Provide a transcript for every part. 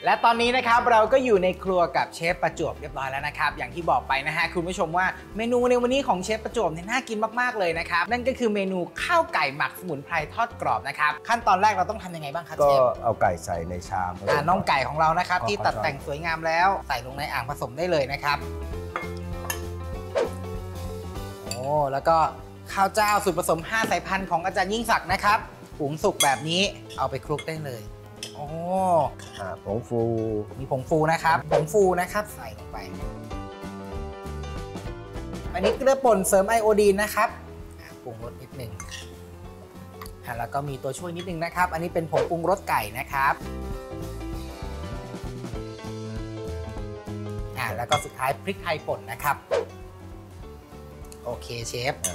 และตอนนี้นะครับเราก็อยู่ในครัวกับเชฟประจวบเรียบร้อยแล้วนะครับอย่างที่บอกไปนะฮะคุณผู้ชมว่าเมนูในวันนี้ของเชฟประจวบเนี่ยน่ากินมากๆเลยนะครับนั่นก็คือเมนูข้าวไก่หมักสมุนไพรทอดกรอบนะครับขั้นตอนแรกเราต้องทำยังไงบ้างครับเชฟก็เอาไก่ใส่ในชามน่องไก่ของเรานะครับที่ตัดแต่งสวยงามแล้วใส่ลงในอ่างผสมได้เลยนะครับโอ้แล้วก็ข้าวเจ้าสูตรผสม5สายพันธุ์ของอาจารย์ยิ่งศักดิ์นะครับหุงสุกแบบนี้เอาไปคลุกได้เลยโอ้ผงฟูมีผงฟูนะครับผงฟูนะครับใส่ลงไปอันนี้เกลือป่นเสริมไอโอดีนนะครับปรุงรสนิดหนึ่งแล้วก็มีตัวช่วยนิดนึงนะครับอันนี้เป็นผงปรุงรสไก่นะครับแล้วก็สุดท้ายพริกไทยป่นนะครับโอเคเชฟ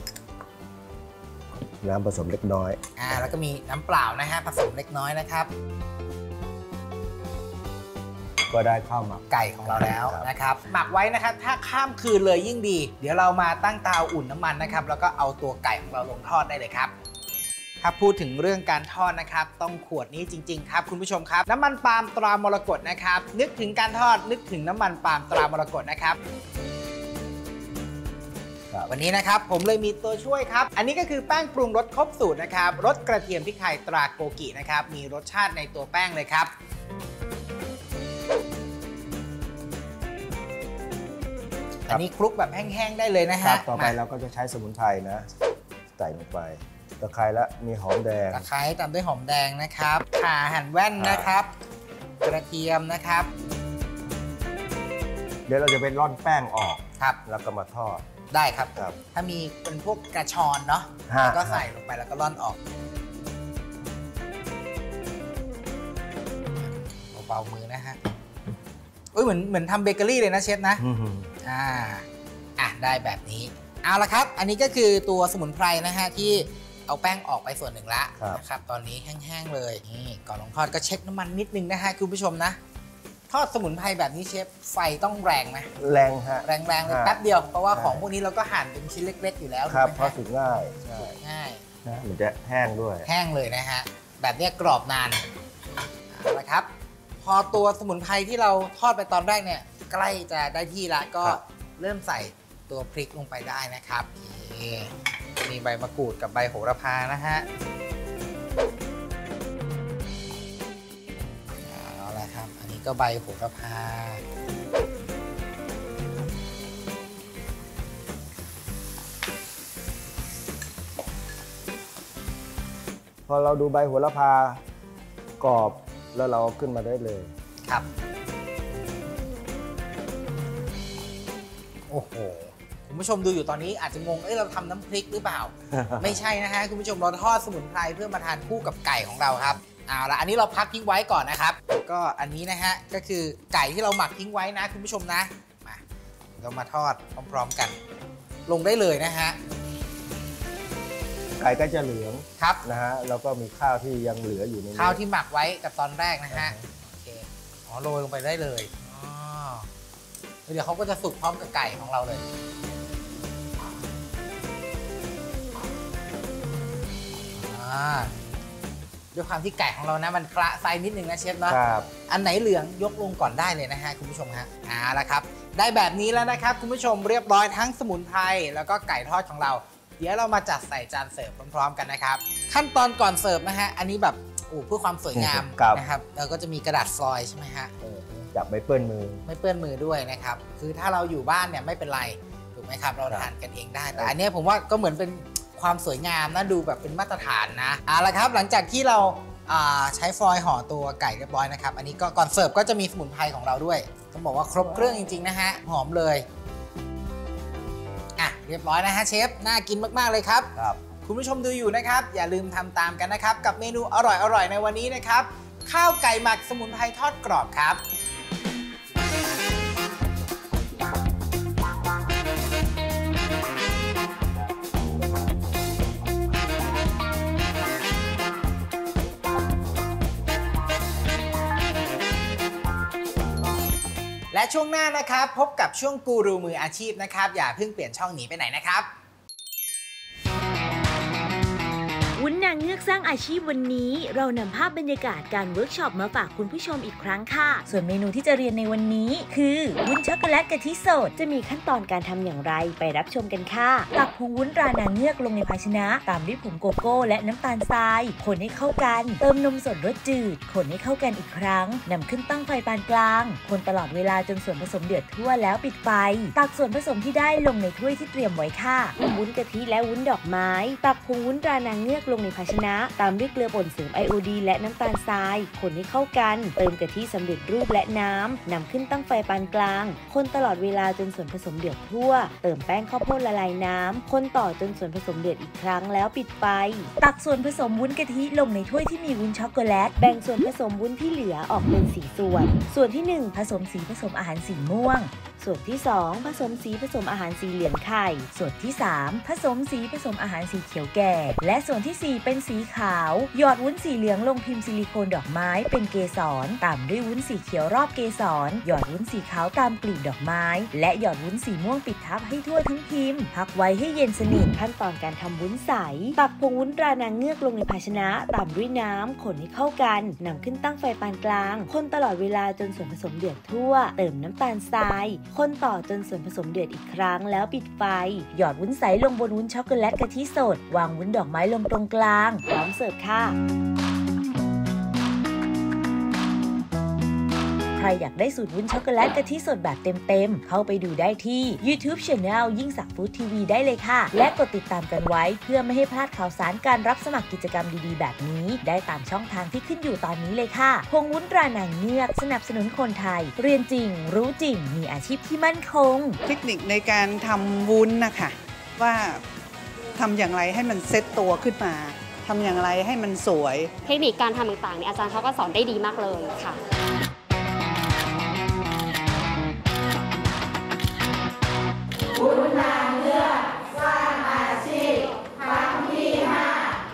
น้ำผสมเล็กน้อยแล้วก็มีน้ำเปล่านะฮะผสมเล็กน้อยนะครับก็ได้ข้าวหมักไก่ของเราแล้วนะครับหมักไว้นะครับถ้าข้ามคืนเลยยิ่งดีเดี๋ยวเรามาตั้งเตาอุ่นน้ำมันนะครับแล้วก็เอาตัวไก่ของเราลงทอดได้เลยครับถ้าพูดถึงเรื่องการทอดนะครับต้องขวดนี้จริงๆครับคุณผู้ชมครับน้ำมันปาล์มตรามรกตนะครับนึกถึงการทอดนึกถึงน้ำมันปาล์มตรามรกตนะครับวันนี้นะครับผมเลยมีตัวช่วยครับอันนี้ก็คือแป้งปรุงรสครบสูตรนะครับรสกระเทียมพริกไทยตราโกกินะครับมีรสชาติในตัวแป้งเลยครับอันนี้คลุกแบบแห้งๆได้เลยนะฮะต่อไปเราก็จะใช้สมุนไพรนะใส่ลงไปตะไคร้และมีหอมแดงตะไคร้ตามด้วยหอมแดงนะครับข่าหั่นแว่นนะครับกระเทียมนะครับเดี๋ยวเราจะเป็นร่อนแป้งออกครับแล้วก็มาทอดได้ครับถ้ามีเป็นพวกกระชอนเนาะก็ใส่ลงไปแล้วก็ร่อนออกเบาๆมือนะฮะเหมือนทำเบเกอรี่เลยนะเชฟนะได้แบบนี้เอาละครับอันนี้ก็คือตัวสมุนไพรนะฮะที่เอาแป้งออกไปส่วนหนึ่งละนะครับตอนนี้แห้งๆเลยนี่ก่อนลงทอดก็เช็คน้ำมันนิดนึงนะฮะคุณผู้ชมนะทอดสมุนไพรแบบนี้เชฟไฟต้องแรงไหมแรงฮะแรงเลยแป๊บเดียวเพราะว่าของพวกนี้เราก็หั่นเป็นชิ้นเล็กๆอยู่แล้วครับเพราะสุกง่ายมันจะแห้งด้วยแห้งเลยนะฮะแบบนี้กรอบนานนะครับพอตัวสมุนไพรที่เราทอดไปตอนแรกเนี่ยใกล้จะได้ที่ละก็เริ่มใส่ตัวพริกลงไปได้นะครับมีใบมะกรูดกับใบโหระพานะฮะเอาละครับอันนี้ก็ใบโหระพาพอเราดูใบโหระพากรอบแล้วเราขึ้นมาได้เลยครับโอ้โหคุณผู้ชมดูอยู่ตอนนี้อาจจะงงเราทำน้ำพริกหรือเปล่า ไม่ใช่นะฮะคุณผู้ชมเราทอดสมุนไพรเพื่อมาทานคู่กับไก่ของเราครับเอาละอันนี้เราพักทิ้งไว้ก่อนนะครับก็อันนี้นะฮะก็คือไก่ที่เราหมักทิ้งไว้นะคุณผู้ชมนะมาเรามาทอดพร้อมๆกันลงได้เลยนะฮะไก่ก็จะเหลืองครับนะฮะแล้วก็มีข้าวที่ยังเหลืออยู่ในข้าวที่หมักไว้กับตอนแรกนะฮะโอเคโรยลงไปได้เลยเดี๋ยวเขาก็จะสุกพร้อมกับไก่ของเราเลยด้วยความที่ไก่ของเรานะมันคละไซส์นิดนึงนะเชฟเนาะอันไหนเหลืองยกลงก่อนได้เลยนะฮะคุณผู้ชมฮะละครับได้แบบนี้แล้วนะครับคุณผู้ชมเรียบร้อยทั้งสมุนไพรแล้วก็ไก่ทอดของเราเดี๋ยวเรามาจัดใส่จานเสิร์ฟพร้อมๆกันนะครับขั้นตอนก่อนเสิร์ฟนะฮะอันนี้แบบเพื่อความสวยงามนะครับเราก็จะมีกระดาษฟลอยล์ใช่ไหมฮะจับไม่เปื้อนมือไม่เปื้อนมือด้วยนะครับคือถ้าเราอยู่บ้านเนี่ยไม่เป็นไรถูกไหมครับเราทานกันเองได้แต่อันนี้ผมว่าก็เหมือนเป็นความสวยงามนะดูแบบเป็นมาตรฐานนะละครับหลังจากที่เราใช้ฟลอยล์ห่อตัวไก่เรียบร้อยนะครับอันนี้ก็ก่อนเสิร์ฟก็จะมีสมุนไพรของเราด้วยต้องบอกว่าครบเครื่องจริงๆนะฮะหอมเลยเรียบร้อยนะฮะเชฟน่ากินมากๆเลยครับคุณผู้ชมดูอยู่นะครับอย่าลืมทำตามกันนะครับกับเมนูอร่อยๆในวันนี้นะครับข้าวไก่หมักสมุนไพรทอดกรอบครับ และช่วงหน้านะครับพบกับช่วงกูรูมืออาชีพนะครับอย่าเพิ่งเปลี่ยนช่องหนีไปไหนนะครับเววุ้นนางเงือกสร้างอาชีพวันนี้เรานำภาพบรรยากาศการเวิร์กช็อปมาฝากคุณผู้ชมอีกครั้งค่ะส่วนเมนูที่จะเรียนในวันนี้คือวุ้นช็อกโกแลตกะทิสดจะมีขั้นตอนการทำอย่างไรไปรับชมกันค่ะตักผงวุ้นตรานางเงือกลงในภาชนะตามด้วยผงโกโก้และน้ำตาลทรายคนให้เข้ากันเติมนมสดรสจืดคนให้เข้ากันอีกครั้งนำขึ้นตั้งไฟปานกลางคนตลอดเวลาจนส่วนผสมเดือดทั่วแล้วปิดไฟตักส่วนผสมที่ได้ลงในถ้วยที่เตรียมไว้ค่ะวุ้นกะทิและวุ้นดอกไม้ตักผงวุ้นตรานางเงือกลงในภาชนะตามด้วยเกลือป่นเสริมไอโอดีนและน้ำตาลทรายคนให้เข้ากันเติมกะทิสำเร็จรูปและน้ำนำขึ้นตั้งไฟปานกลางคนตลอดเวลาจนส่วนผสมเดือดทั่วเติมแป้งข้าวโพดละลายน้ำคนต่อจนส่วนผสมเดือดอีกครั้งแล้วปิดไฟตักส่วนผสมวุ้นกะทิลงในถ้วยที่มีวุ้นช็อกโกแลตแบ่งส่วนผสมวุ้นที่เหลือออกเป็น4ส่วนที่1ผสมสีผสมอาหารสีม่วงส่วนที่2ผสมสีผสมอาหารสีเหลืองไข่ส่วนที่3ผสมสีผสมอาหารสีเขียวแก่และส่วนที่4เป็นสีขาวหยอดวุ้นสีเหลืองลงพิมพ์ซิลิโคนดอกไม้เป็นเกสรตามด้วยวุ้นสีเขียวรอบเกสรหยอดวุ้นสีขาวตามกลีบดอกไม้และหยอดวุ้นสีม่วงปิดทับให้ทั่วทั้งพิมพ์พักไว้ให้เย็นสนิทขั้นตอนการทำวุ้นใสตักผงวุ้นตรานางเงือกลงในภาชนะตามด้วยน้ำคนให้เข้ากันนำขึ้นตั้งไฟปานกลางคนตลอดเวลาจนส่วนผสมเดือดทั่วเติมน้ำตาลทรายคนต่อจนส่วนผสมเดือดอีกครั้งแล้วปิดไฟหยอดวุ้นใสลงบนวุ้นช็อกโกแลตกะทิสดวางวุ้นดอกไม้ลงตรงกลางพร้อมเสิร์ฟค่ะใครอยากได้สูตรวุ้นช็อกโกแลตกะทิสดแบบเต็มๆเข้าไปดูได้ที่ YouTube Channel ยิ่งศักดิ์ฟู้ดทีวีได้เลยค่ะและกดติดตามกันไว้เพื่อไม่ให้พลาดข่าวสารการรับสมัครกิจกรรมดีๆแบบนี้ได้ตามช่องทางที่ขึ้นอยู่ตอนนี้เลยค่ะพงวุ้นตรานางเงือกสนับสนุนคนไทยเรียนจริงรู้จริงมีอาชีพที่มั่นคงเทคนิคในการทำวุ้นนะคะว่าทำอย่างไรให้มันเซ็ตตัวขึ้นมาทำอย่างไรให้มันสวยเทคนิคการทำต่างๆเนี่ยอาจารย์เขาก็สอนได้ดีมากเลยค่ะวุ้นนางเงือกสร้างอาชีพครั้งที่5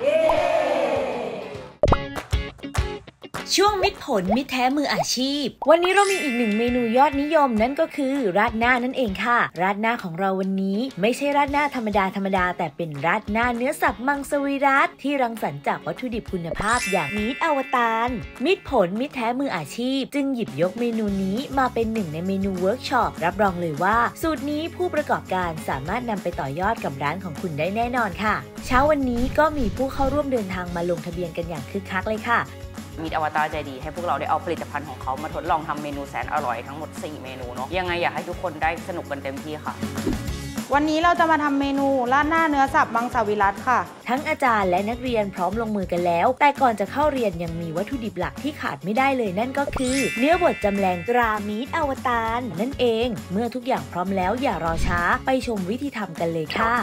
ช่วงมิตรผลมิตรแท้มืออาชีพวันนี้เรามีอีกหนึ่งเมนูยอดนิยมนั่นก็คือราดหน้านั่นเองค่ะราดหน้าของเราวันนี้ไม่ใช่ราดหน้าธรรมดาแต่เป็นราดหน้าเนื้อสับมังสวิรัติที่รังสรรค์จากวัตถุดิบคุณภาพอย่างมีดอวตารมิตรผลมิตรแท้มืออาชีพจึงหยิบยกเมนูนี้มาเป็นหนึ่งในเมนูเวิร์กช็อปรับรองเลยว่าสูตรนี้ผู้ประกอบการสามารถนำไปต่อยอดกับร้านของคุณได้แน่นอนค่ะเช้าวันนี้ก็มีผู้เข้าร่วมเดินทางมาลงทะเบียนกันอย่างคึกคักเลยค่ะมีอวตารใจดีให้พวกเราได้เอาผลิตภัณฑ์ของเขามาทดลองทำเมนูแสนอร่อยทั้งหมด4เมนูเนาะยังไงอยากให้ทุกคนได้สนุกกันเต็มที่ค่ะวันนี้เราจะมาทำเมนูราดหน้าเนื้อสับมังสวิรัติค่ะทั้งอาจารย์และนักเรียนพร้อมลงมือกันแล้วแต่ก่อนจะเข้าเรียนยังมีวัตถุดิบหลักที่ขาดไม่ได้เลยนั่นก็คือเนื้อบดจำแรงตรามีดอวตารนั่นเองเมื่อทุกอย่างพร้อมแล้วอย่ารอช้าไปชมวิธีทำกันเลยค่ะ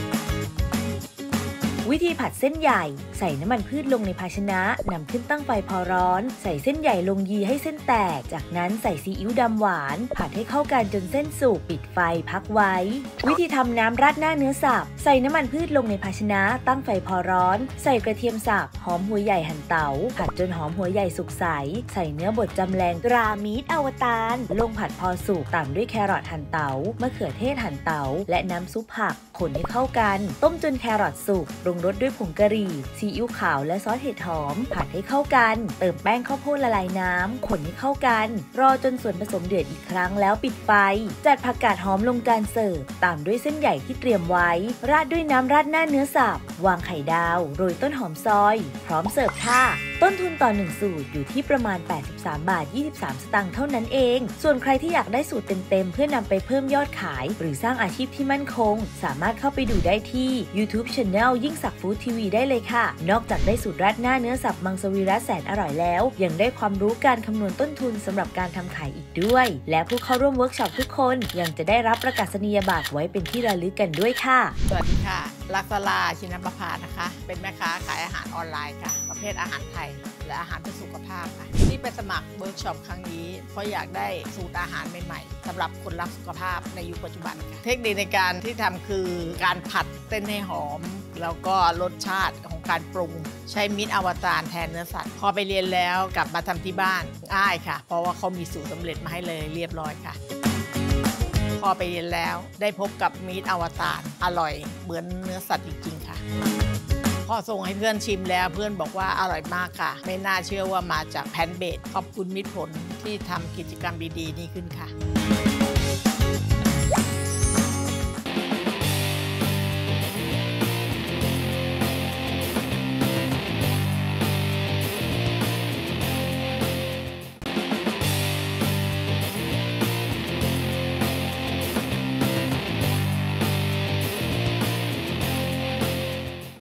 วิธีผัดเส้นใหญ่ใส่น้ำมันพืชลงในภาชนะนำขึ้นตั้งไฟพอร้อนใส่เส้นใหญ่ลงยีให้เส้นแตกจากนั้นใส่ซีอิ๊วดำหวานผัดให้เข้ากันจนเส้นสุกปิดไฟพักไว้วิธีทำน้ำราดหน้าเนื้อสับใส่น้ำมันพืชลงในภาชนะตั้งไฟพอร้อนใส่กระเทียมสับหอมหัวใหญ่หั่นเต๋าผัดจนหอมหัวใหญ่สุกใสใส่เนื้อบดจำแรงตรามีดอวตารลงผัดพอสุกตามด้วยแครอทหั่นเต๋ามะเขือเทศหั่นเต๋าและน้ำซุปผักคนให้เข้ากันต้มจนแครอทสุกปรุงรสด้วยผงกะหรี่ซีอิ๊วขาวและซอสเห็ดหอมผัดให้เข้ากันเติมแป้งข้าวโพดละลายน้ำคนให้เข้ากันรอจนส่วนผสมเดือดอีกครั้งแล้วปิดไฟจัดผักกาดหอมลงจานเสิร์ฟตามด้วยเส้นใหญ่ที่เตรียมไว้ราดด้วยน้ำราดหน้าเนื้อสับวางไข่ดาวโรยต้นหอมซอยพร้อมเสิร์ฟค่ะต้นทุนต่อ1สูตรอยู่ที่ประมาณ83 บาท 23 สตางค์เท่านั้นเองส่วนใครที่อยากได้สูตรเต็มๆเพื่อนำไปเพิ่มยอดขายหรือสร้างอาชีพที่มั่นคงสามารถเข้าไปดูได้ที่ YouTube Channel ยิ่งศักดิ์ฟู้ดทีวีได้เลยค่ะนอกจากได้สูตรราดหน้าเนื้อสับมังสวิรัติแสนอร่อยแล้วยังได้ความรู้การคำนวณต้นทุนสำหรับการทำขายอีกด้วยและผู้เข้าร่วมเวิร์กช็อปทุกคนยังจะได้รับประกาศนียบัตรไว้เป็นที่ระลึกกันด้วยค่ะสวัสดีค่ะลักษลาชินประภานะคะเป็นแม่ค้าขายอาหารออนไลน์ค่ะประเภทอาหารไทยและอาหารเพื่อสุขภาพค่ะที่ไปสมัครเวิร์กช็อปครั้งนี้เพราะอยากได้สูตรอาหารใหม่ๆสำหรับคนรักสุขภาพในยุคปัจจุบันค่ะเทคนิคในการที่ทำคือการผัดเส้นให้หอมแล้วก็รสชาติของการปรุงใช้มีดอวตารแทนเนื้อสัตว์พอไปเรียนแล้วกลับมาทำที่บ้านง่ายค่ะเพราะว่าเขามีสูตรสำเร็จมาให้เลยเรียบร้อยค่ะพอไปเรียนแล้วได้พบกับมีดอวตารอร่อยเหมือนเนื้อสัตว์จริงๆค่ะพอส่งให้เพื่อนชิมแล้วเพื่อนบอกว่าอร่อยมากค่ะไม่น่าเชื่อว่ามาจากแพนเบดขอบคุณมิตรผลที่ทำกิจกรรมดีๆนี้ขึ้นค่ะ